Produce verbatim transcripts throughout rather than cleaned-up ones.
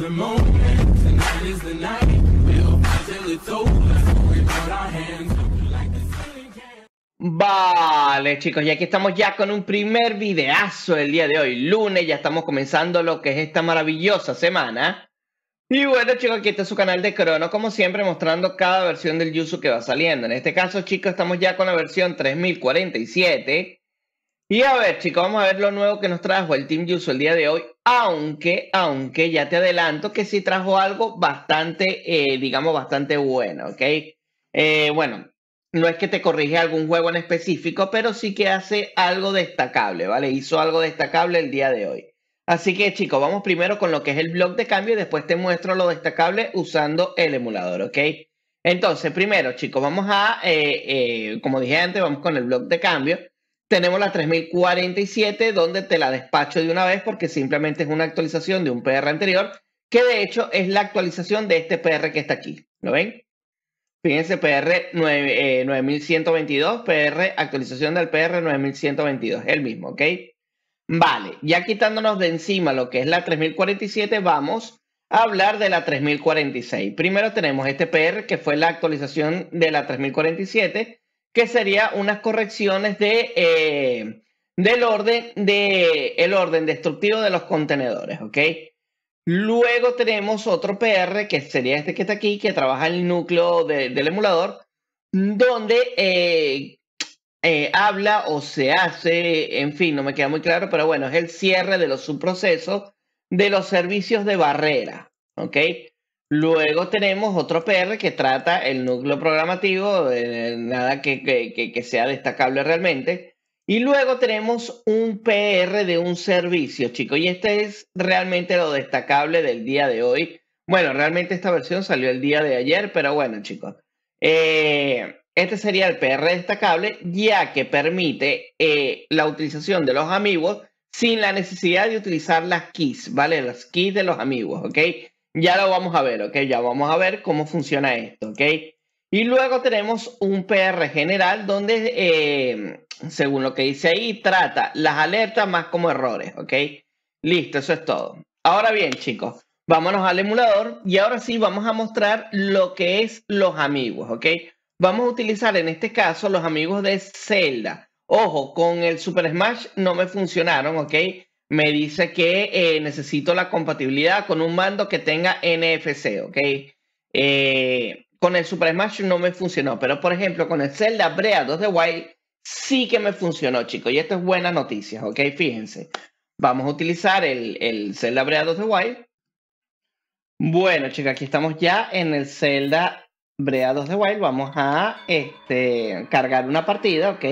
the moment, tonight is the night. We'll fight till it's over, before we put our hands up like the ceiling can. Vale, chicos, y aquí estamos ya con un primer videazo el día de hoy, lunes, ya estamos comenzando lo que es esta maravillosa semana. Y bueno, chicos, aquí está su canal de Crono, como siempre, mostrando cada versión del Yuzu que va saliendo. En este caso, chicos, estamos ya con la versión tres mil cuarenta y siete. Y a ver, chicos, vamos a ver lo nuevo que nos trajo el Team Yuzu el día de hoy. Aunque, aunque ya te adelanto que sí trajo algo bastante, eh, digamos, bastante bueno, ¿ok? Eh, bueno, no es que te corrige algún juego en específico, pero sí que hace algo destacable, ¿vale? Hizo algo destacable el día de hoy. Así que, chicos, vamos primero con lo que es el blog de cambio y después te muestro lo destacable usando el emulador, ¿ok? Entonces, primero, chicos, vamos a, eh, eh, como dije antes, vamos con el blog de cambio. Tenemos la tres mil cuarenta y siete, donde te la despacho de una vez porque simplemente es una actualización de un P R anterior, que de hecho es la actualización de este P R que está aquí, ¿lo ven? Fíjense, P R nueve mil ciento veintidós, P R, actualización del P R nueve mil ciento veintidós, el mismo, ¿ok? Vale, ya quitándonos de encima lo que es la tres mil cuarenta y siete, vamos a hablar de la tres mil cuarenta y seis. Primero tenemos este P R, que fue la actualización de la tres mil cuarenta y siete, que sería unas correcciones de, eh, del orden, de, el orden destructivo de los contenedores, ¿ok? Luego tenemos otro P R, que sería este que está aquí, que trabaja el núcleo de, del emulador, donde eh, eh, habla o se hace, en fin, no me queda muy claro, pero bueno, es el cierre de los subprocesos de los servicios de barrera, ¿ok? Luego tenemos otro P R que trata el núcleo programativo, eh, nada que, que, que, que sea destacable realmente. Y luego tenemos un P R de un servicio, chicos, y este es realmente lo destacable del día de hoy. Bueno, realmente esta versión salió el día de ayer, pero bueno, chicos. Eh, este sería el P R destacable, ya que permite eh, la utilización de los amigos sin la necesidad de utilizar las keys, ¿vale? Las keys de los amigos, ¿ok? Ya lo vamos a ver, ¿ok? Ya vamos a ver cómo funciona esto, ¿ok? Y luego tenemos un P R general donde, eh, según lo que dice ahí, trata las alertas más como errores, ¿ok? Listo, eso es todo. Ahora bien, chicos, vámonos al emulador y ahora sí vamos a mostrar lo que es los amigos, ¿ok? Vamos a utilizar en este caso los amigos de Zelda. Ojo, con el Super Smash no me funcionaron, ¿ok? Me dice que eh, necesito la compatibilidad con un mando que tenga N F C, ¿ok? Eh, con el Super Smash no me funcionó, pero por ejemplo con el Zelda Breath of the Wild sí que me funcionó, chicos. Y esto es buena noticia, ¿ok? Fíjense. Vamos a utilizar el, el Zelda Breath of the Wild. Bueno, chicos, aquí estamos ya en el Zelda Breath of the Wild. Vamos a este, cargar una partida, ¿ok?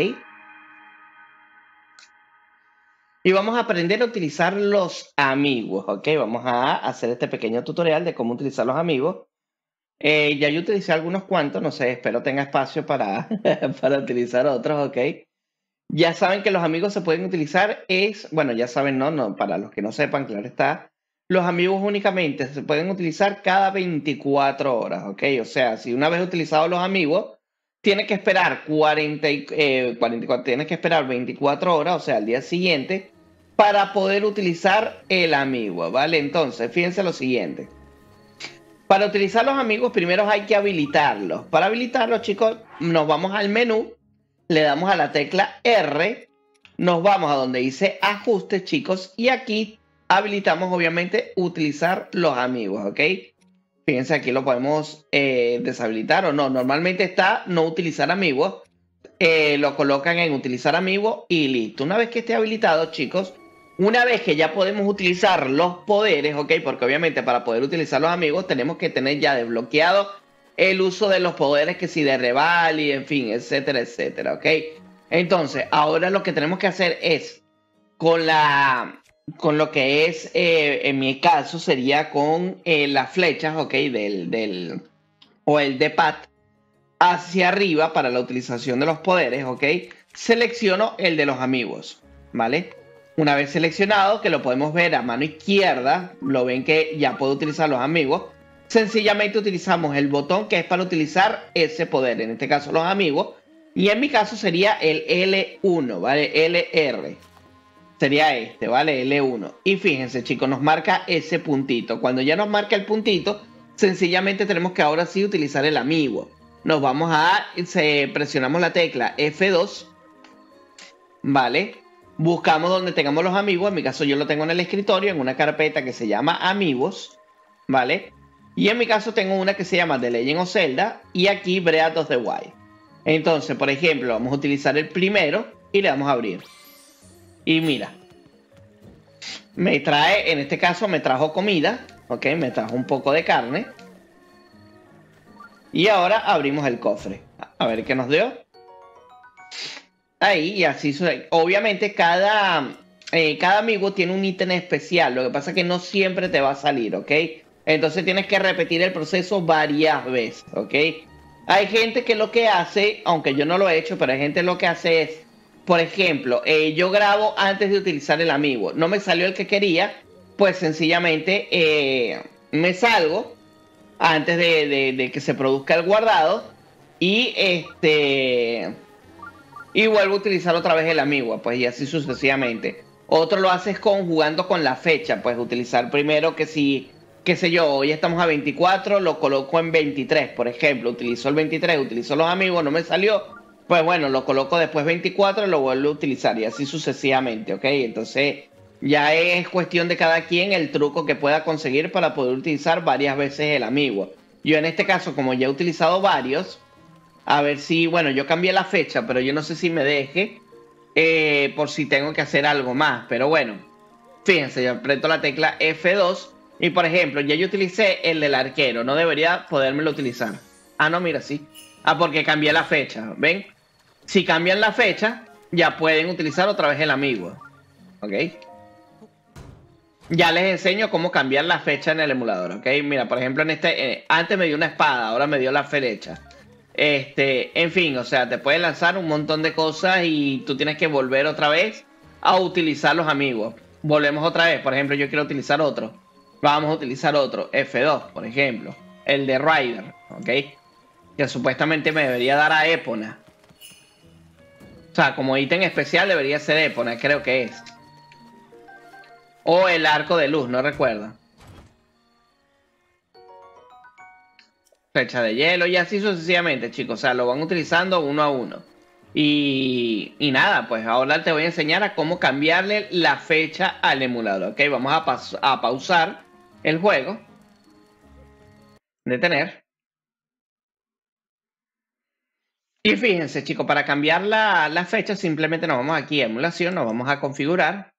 Y vamos a aprender a utilizar los amigos, ¿ok? Vamos a hacer este pequeño tutorial de cómo utilizar los amigos. Eh, ya yo utilicé algunos cuantos, no sé, espero tenga espacio para, para utilizar otros, ¿ok? Ya saben que los amigos se pueden utilizar, es, bueno, ya saben, no, no, para los que no sepan, claro está, los amigos únicamente se pueden utilizar cada veinticuatro horas, ¿ok? O sea, si una vez utilizados los amigos, tiene que esperar cuarenta, eh, cuarenta y cuatro, tiene que esperar veinticuatro horas, o sea, al día siguiente, para poder utilizar el amigo, ¿vale? Entonces, fíjense lo siguiente. Para utilizar los amigos, primero hay que habilitarlos. Para habilitarlos, chicos, nos vamos al menú, le damos a la tecla R, nos vamos a donde dice ajustes, chicos, y aquí habilitamos, obviamente, utilizar los amigos, ¿ok? Fíjense, aquí lo podemos eh, deshabilitar o no. Normalmente está no utilizar amigos. Eh, lo colocan en utilizar amigos y listo. Una vez que esté habilitado, chicos, una vez que ya podemos utilizar los poderes, ¿ok? Porque obviamente para poder utilizar los amigos tenemos que tener ya desbloqueado el uso de los poderes que si de Revali, en fin, etcétera, etcétera, ¿ok? Entonces, ahora lo que tenemos que hacer es con la... Con lo que es, eh, en mi caso, sería con eh, las flechas, ¿ok? Del, del, o el D-pad hacia arriba para la utilización de los poderes, ¿ok? Selecciono el de los amigos, ¿vale? Una vez seleccionado, que lo podemos ver a mano izquierda, lo ven que ya puedo utilizar los amigos. Sencillamente utilizamos el botón que es para utilizar ese poder, en este caso los amigos. Y en mi caso sería el L uno, ¿vale? L R. sería este, ¿vale? L uno. Y fíjense, chicos, nos marca ese puntito. Cuando ya nos marca el puntito, sencillamente tenemos que ahora sí utilizar el amiibo. Nos vamos a... Se, presionamos la tecla F dos, ¿vale? Buscamos donde tengamos los amigos. En mi caso yo lo tengo en el escritorio, en una carpeta que se llama Amigos, ¿vale? Y en mi caso tengo una que se llama The Legend of Zelda y aquí Breath of the Wild. Entonces, por ejemplo, vamos a utilizar el primero y le damos a abrir. Y mira, me trae, en este caso me trajo comida, ok, me trajo un poco de carne. Y ahora abrimos el cofre, a ver qué nos dio. Ahí, y así sucede. Obviamente cada, eh, cada amigo tiene un ítem especial, lo que pasa es que no siempre te va a salir, ok. Entonces tienes que repetir el proceso varias veces, ok. Hay gente que lo que hace, aunque yo no lo he hecho, pero hay gente lo que hace es... Por ejemplo, eh, yo grabo antes de utilizar el amiibo. No me salió el que quería, pues sencillamente eh, me salgo antes de, de, de que se produzca el guardado y este y vuelvo a utilizar otra vez el amiibo, pues y así sucesivamente. Otro lo haces con jugando con la fecha, pues utilizar primero que si, qué sé yo, hoy estamos a veinticuatro, lo coloco en veintitrés, por ejemplo, utilizo el veintitrés, utilizo los amigos, no me salió. Pues bueno, lo coloco después veinticuatro y lo vuelvo a utilizar y así sucesivamente, ¿ok? Entonces ya es cuestión de cada quien el truco que pueda conseguir para poder utilizar varias veces el amiibo. Yo en este caso, como ya he utilizado varios, a ver si, bueno, yo cambié la fecha, pero yo no sé si me deje eh, por si tengo que hacer algo más. Pero bueno, fíjense, yo aprieto la tecla F dos y por ejemplo, ya yo utilicé el del arquero, no debería podérmelo utilizar. Ah, no, mira, sí. Ah, porque cambié la fecha, ¿ven? Si cambian la fecha, ya pueden utilizar otra vez el amiibo. ¿Ok? Ya les enseño cómo cambiar la fecha en el emulador. ¿Ok? Mira, por ejemplo, en este... Eh, antes me dio una espada, ahora me dio la flecha. Este, en fin, o sea, te puede lanzar un montón de cosas y tú tienes que volver otra vez a utilizar los amigos. Volvemos otra vez. Por ejemplo, yo quiero utilizar otro. Vamos a utilizar otro. F dos, por ejemplo. El de Rider. ¿Ok? Que supuestamente me debería dar a Epona. O sea, como ítem especial debería ser Epona, creo que es. O el arco de luz, no recuerdo. Flecha de hielo y así sucesivamente, chicos. O sea, lo van utilizando uno a uno. Y, y nada, pues ahora te voy a enseñar a cómo cambiarle la fecha al emulador. Ok, vamos a, pa a pausar el juego. Detener. Y fíjense, chicos, para cambiar la, la fecha simplemente nos vamos aquí a emulación, nos vamos a configurar.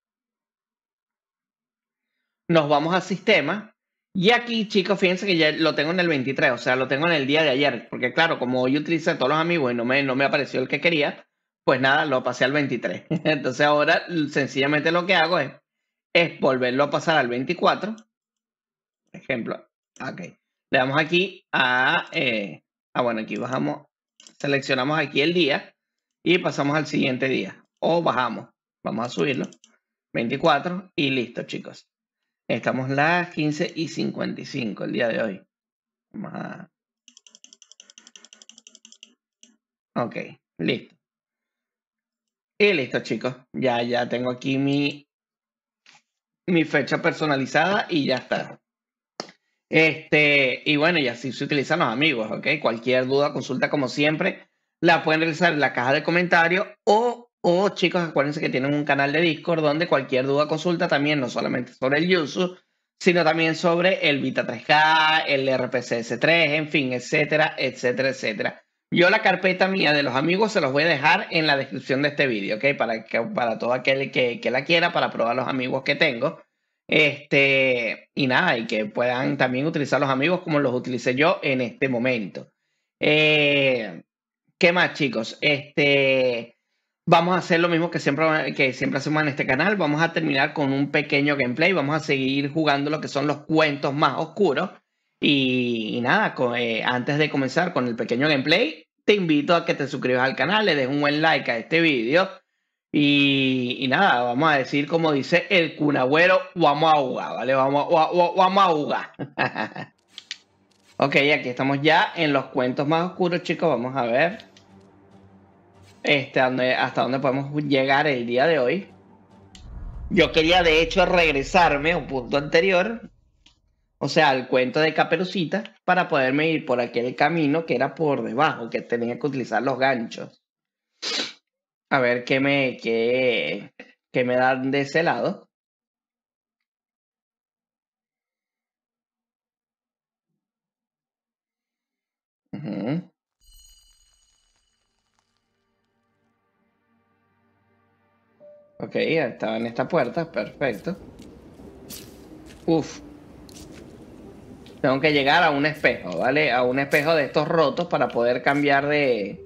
Nos vamos a sistema. Y aquí, chicos, fíjense que ya lo tengo en el veintitrés, o sea, lo tengo en el día de ayer. Porque claro, como hoy utilicé todos los amigos y no me, no me apareció el que quería, pues nada, lo pasé al veintitrés. Entonces ahora sencillamente lo que hago es, es volverlo a pasar al veinticuatro. Por ejemplo, ok. Le damos aquí a... Eh, ah, bueno, aquí bajamos... Seleccionamos aquí el día y pasamos al siguiente día. O bajamos. Vamos a subirlo. veinticuatro y listo, chicos. Estamos las quince y cincuenta y cinco el día de hoy. Vamos a... Ok, listo. Y listo, chicos. Ya, ya tengo aquí mi, mi fecha personalizada y ya está. Este, y bueno, y así se utilizan los amigos, ¿ok? Cualquier duda, consulta como siempre, la pueden realizar en la caja de comentarios o, o chicos, acuérdense que tienen un canal de Discord donde cualquier duda, consulta también, no solamente sobre el Yuzu, sino también sobre el Vita tres K, el R P C S tres, en fin, etcétera, etcétera, etcétera. Yo la carpeta mía de los amigos se los voy a dejar en la descripción de este vídeo, ¿ok? Para, que, para todo aquel que, que la quiera, para probar los amigos que tengo. Este, y nada, y que puedan también utilizar los amigos como los utilicé yo en este momento. Eh, ¿Qué más, chicos? Este, vamos a hacer lo mismo que siempre, que siempre hacemos en este canal. Vamos a terminar con un pequeño gameplay. Vamos a seguir jugando lo que son los cuentos más oscuros. Y, y nada, con, eh, antes de comenzar con el pequeño gameplay, te invito a que te suscribas al canal, le des un buen like a este vídeo. Y, y nada, vamos a decir como dice el Kun Agüero, vamos a jugar, ¿vale? Vamos, vamos a jugar. Ok, aquí estamos ya en los cuentos más oscuros, chicos. Vamos a ver este, dónde, hasta dónde podemos llegar el día de hoy. Yo quería de hecho regresarme a un punto anterior, o sea, al cuento de Caperucita, para poderme ir por aquel camino que era por debajo, que tenía que utilizar los ganchos. A ver qué me, qué, qué me dan de ese lado. Ujú. Ok, estaba en esta puerta, perfecto. Uf. Tengo que llegar a un espejo, ¿vale? A un espejo de estos rotos para poder cambiar de...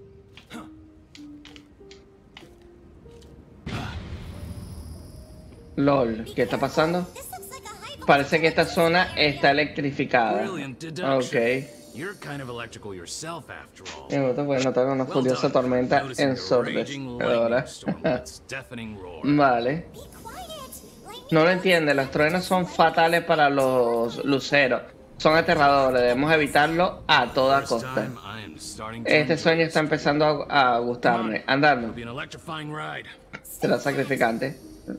LOL, ¿qué está pasando? Parece que esta zona está electrificada. Ok. Me gusta porque notar una furiosa tormenta ensordecedora. Vale. No lo entiende, los truenos son fatales para los luceros. Son aterradores, debemos evitarlo a toda costa. Este sueño está empezando a, a gustarme. Andando. Será sacrificante.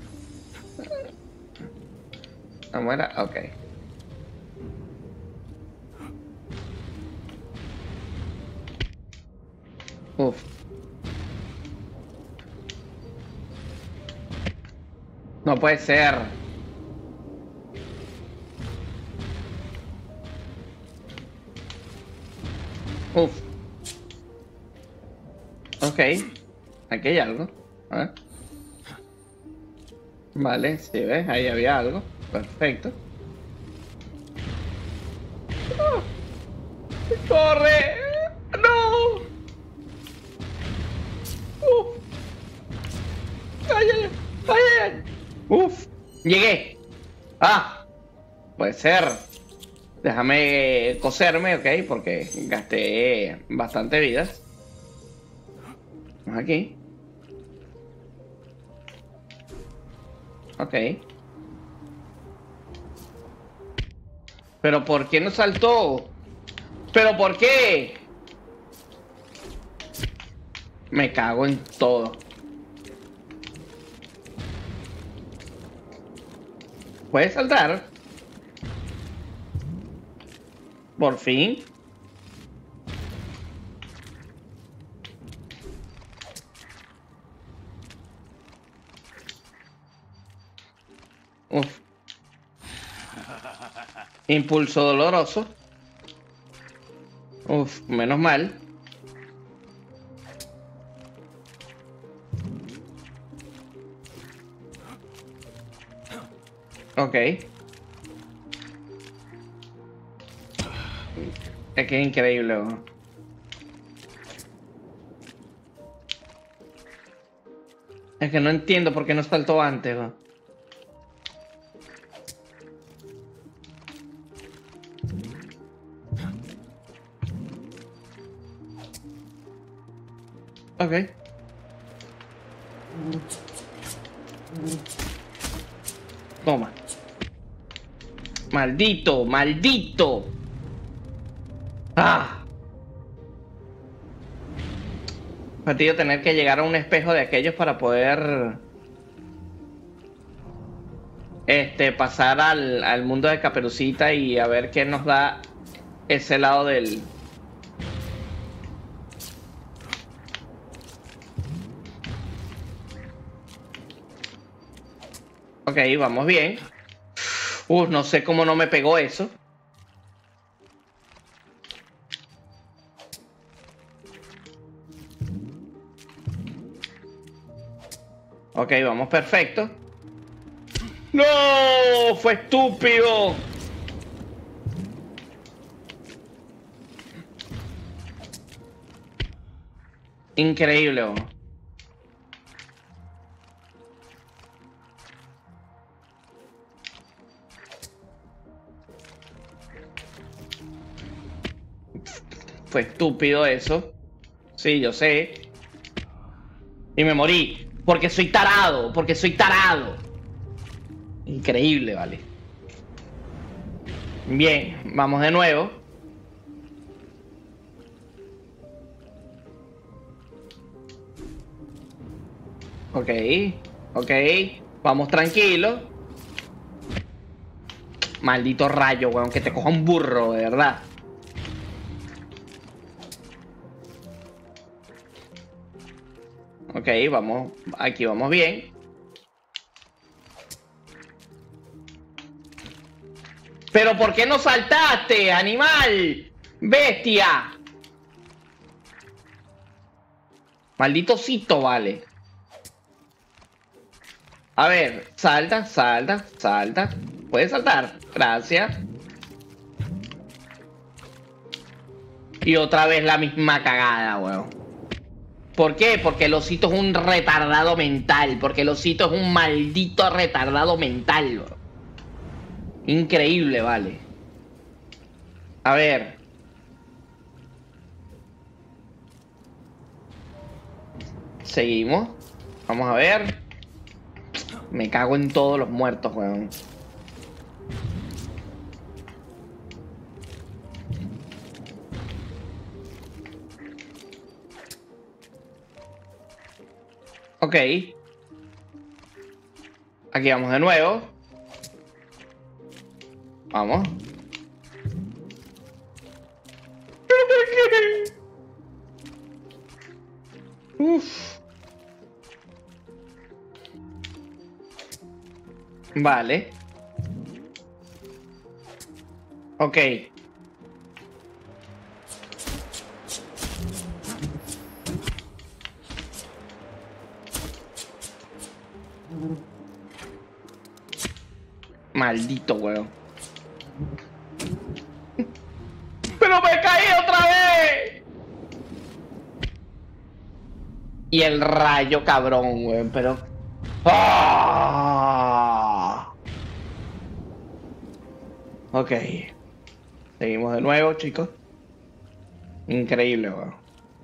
¿No muera? Ok. Uf. No puede ser. Uf. Ok. Aquí hay algo. A ver. Vale, sí, ves, ahí había algo. Perfecto. ¡Oh! ¡Corre! ¡No! ¡Uf! ¡Ay, ay, ay! ¡Ay, ay! ¡Uf! ¡Llegué! ¡Ah! Puede ser. Déjame coserme, ok, porque gasté bastante vidas. Vamos aquí. Ok. ¿Pero por qué no saltó? ¿Pero por qué? Me cago en todo. ¿Puedes saltar? Por fin. Uf. Impulso doloroso. Uf, menos mal. Ok. Es que es increíble, ¿no? Es que no entiendo por qué no saltó antes, ¿no? Ok. Toma. Maldito, maldito. Ah. Fastidio tener que llegar a un espejo de aquellos para poder este pasar al, al mundo de Caperucita y a ver qué nos da ese lado del... Ok, vamos bien. Uf, no sé cómo no me pegó eso. Ok, vamos perfecto. ¡No! ¡Fue estúpido! Increíble, ¿o? Fue estúpido eso. Sí, yo sé. Y me morí. Porque soy tarado. Porque soy tarado. Increíble, vale. Bien, vamos de nuevo. Ok, ok. Vamos tranquilo. Maldito rayo, weón. Que te coja un burro, de verdad. Ok, vamos. Aquí vamos bien. ¿Pero por qué no saltaste, animal? ¡Bestia! Maldito cito, vale. A ver, salta, salta, salta. Puedes saltar. Gracias. Y otra vez la misma cagada, weón. ¿Por qué? Porque el osito es un retardado mental. Porque el osito es un maldito retardado mental, weón. Increíble, vale. A ver. Seguimos. Vamos a ver. Me cago en todos los muertos, weón. Ok. Aquí vamos de nuevo. Vamos. ¿Pero por qué? Uf. Vale. Ok. Maldito huevo. ¡Pero me caí otra vez! Y el rayo cabrón, weón, pero... ¡Ah! Ok. Seguimos de nuevo, chicos. Increíble, weón.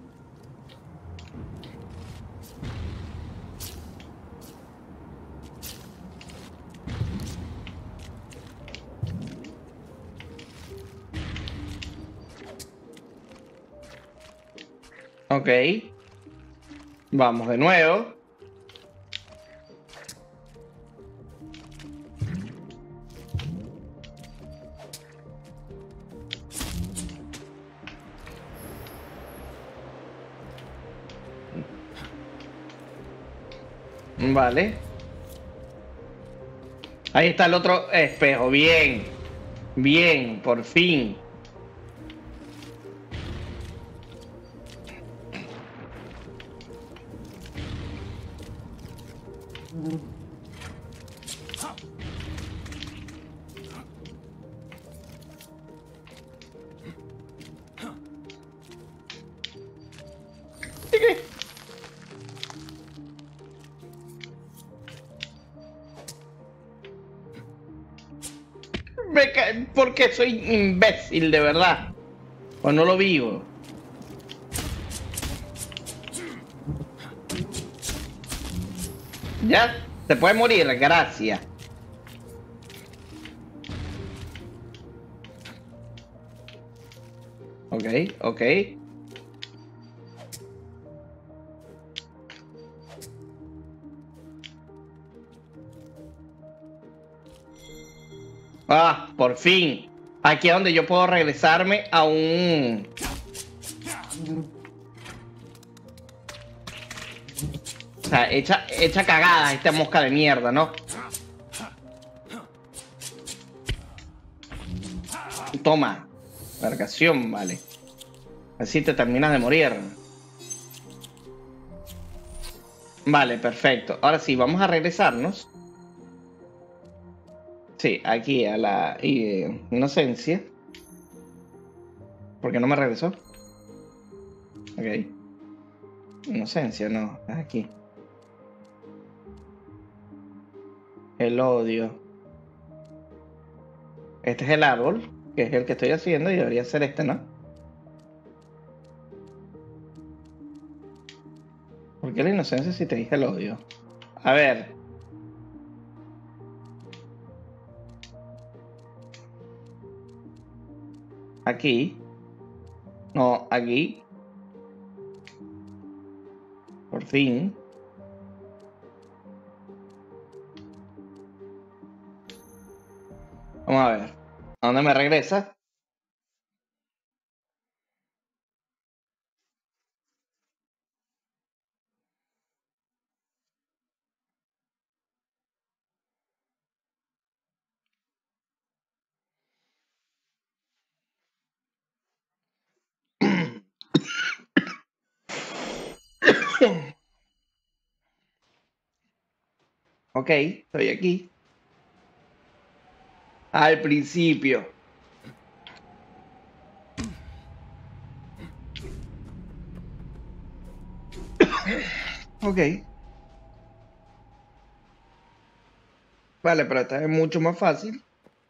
Ok. Vamos de nuevo. Vale. Ahí está el otro espejo. Bien. Bien, por fin. Me ca... Porque soy imbécil, de verdad. O no lo vivo. Ya, se puede morir, gracias. Ok, ok. Ah, por fin. Aquí es donde yo puedo regresarme a un... O sea, echa, echa cagada esta mosca de mierda, ¿no? Toma. Cargación, vale. Así te terminas de morir. Vale, perfecto. Ahora sí, vamos a regresarnos. Sí, aquí a la eh, inocencia. ¿Por qué no me regresó? Ok. Inocencia, no. Es aquí. El odio. Este es el árbol, que es el que estoy haciendo y debería ser este, ¿no? ¿Por qué la inocencia si te dije el odio? A ver. Aquí. No, aquí. Por fin. Vamos a ver. ¿A dónde me regresa? Ok, estoy aquí. Al principio. Ok. Vale, pero esta es mucho más fácil.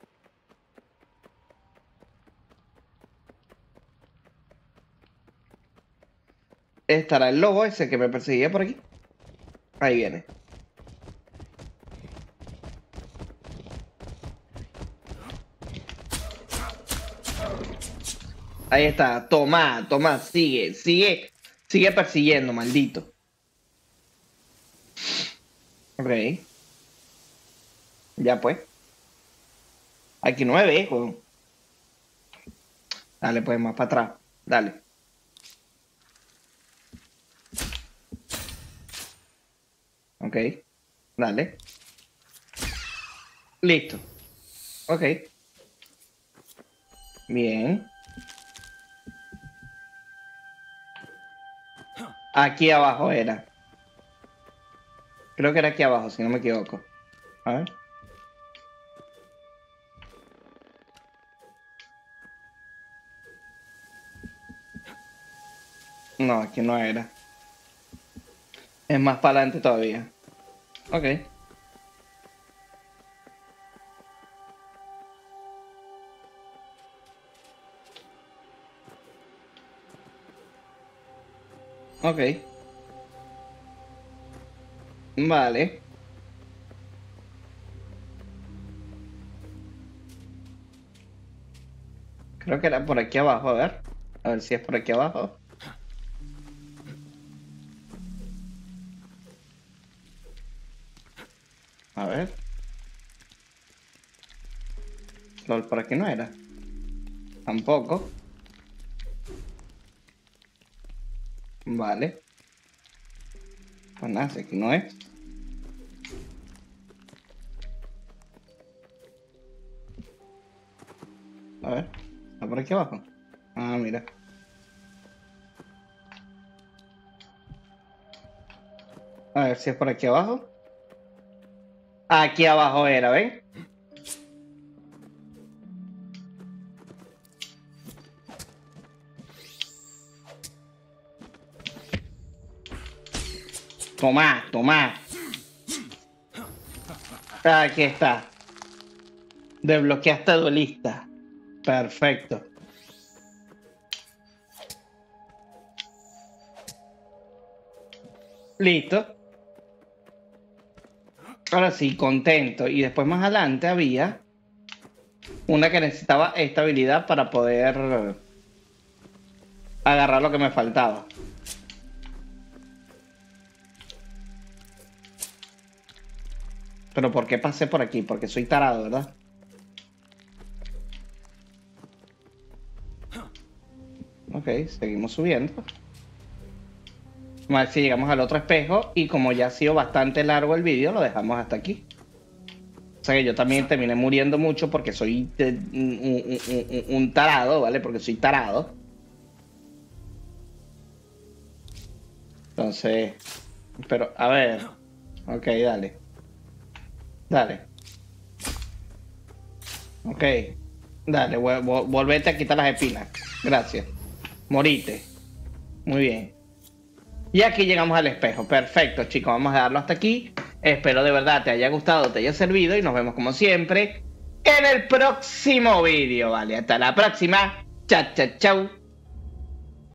Estará el lobo ese que me perseguía por aquí. Ahí viene. Ahí está. Toma, toma, sigue, sigue. Sigue persiguiendo, maldito. Ok. Ya pues. Aquí no me ve, weón. Dale, pues, más para atrás. Dale. Ok. Dale. Listo. Ok. Bien. Aquí abajo era. Creo que era aquí abajo, si no me equivoco. A ver. No, aquí no era. Es más para adelante todavía. Ok. Ok. Vale. Creo que era por aquí abajo, a ver. A ver si es por aquí abajo. A ver. Lol, por aquí no era. Tampoco. Vale. Pues nada, si aquí no es. A ver. ¿Está por aquí abajo? Ah, mira. A ver si es por aquí abajo. Aquí abajo era, ¿ven? Toma, toma. Aquí está. Desbloqueaste duelista. Perfecto. Listo. Ahora sí, contento. Y después más adelante había una que necesitaba esta habilidad para poder agarrar lo que me faltaba. Pero ¿por qué pasé por aquí? Porque soy tarado, ¿verdad? Ok, seguimos subiendo. Vamos a ver si llegamos al otro espejo. Y como ya ha sido bastante largo el vídeo, lo dejamos hasta aquí. O sea que yo también terminé muriendo mucho porque soy de, un, un, un, un tarado, ¿vale? Porque soy tarado. Entonces, pero a ver. Ok, dale. Dale. Ok. Dale, volvete a quitar las espinas. Gracias. Morite. Muy bien. Y aquí llegamos al espejo. Perfecto, chicos. Vamos a darlo hasta aquí. Espero de verdad te haya gustado, te haya servido. Y nos vemos como siempre en el próximo vídeo. Vale, hasta la próxima. Chao, chao, chao.